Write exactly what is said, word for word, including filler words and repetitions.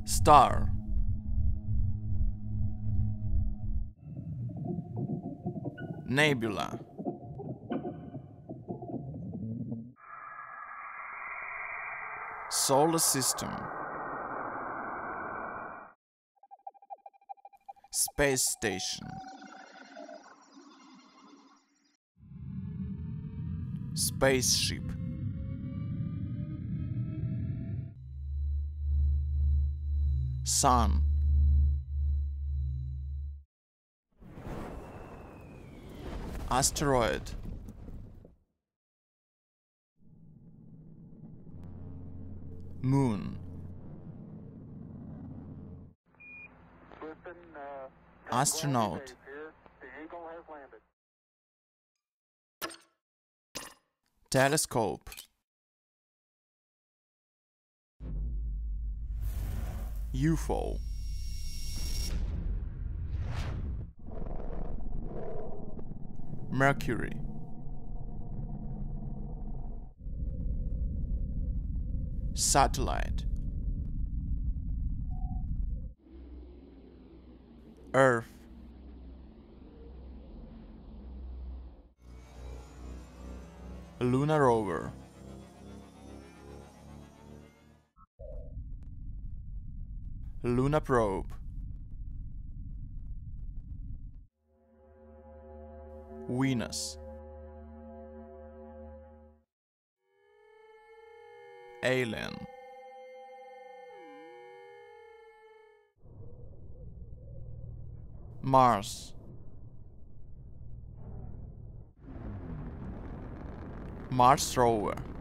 Star. Nebula. Solar System. Space Station. Spaceship. Sun. Asteroid. Moon. Astronaut. Telescope. U F O. Mercury. Satellite. Earth. Lunar rover. Lunar probe. Venus. Alien. Mars. Mars rover.